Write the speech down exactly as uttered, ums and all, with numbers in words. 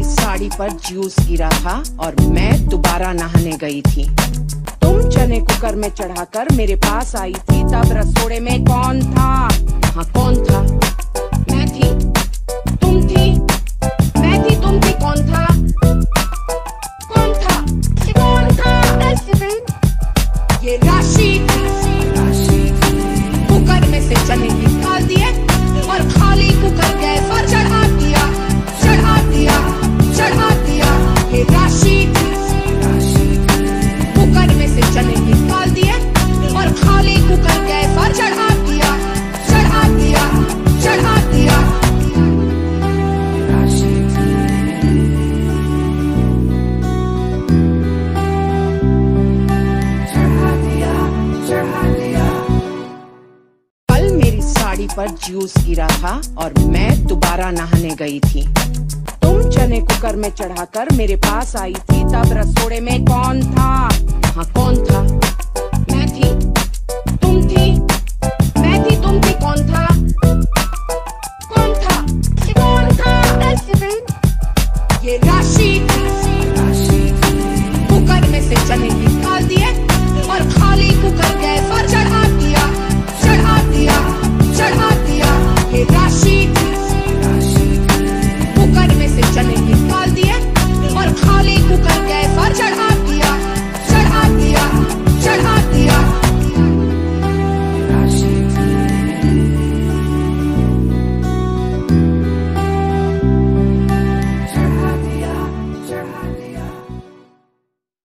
साड़ी पर जूस गिरा था और मैं दोबारा नहाने गई थी। तुम चने कुकर में चढ़ाकर मेरे पास आई थी, तब रसोड़े में कौन था? हाँ कौन था? मैं थी, तुम थी, मैं थी, तुम थी, कौन था? कौन था? कौन था? ये राशि कुकर में से चने निकाल दिए और खाली कुकर गैस पर चढ़ा दिया, चढ़ा दिया, चढ़ा दिया। ये राशि कुकर में से चने निकाल दिए और खाली कुकर गैस पर चढ़ा दिया, चढ़ा दिया, चढ़ा दिया। कल मेरी साड़ी पर जूस गिरा था और मैं दोबारा नहाने गई थी। तुम चने कुकर में चढ़ाकर मेरे पास आई थी, तब रसोड़े में कौन था? हाँ कौन था? मैं थी,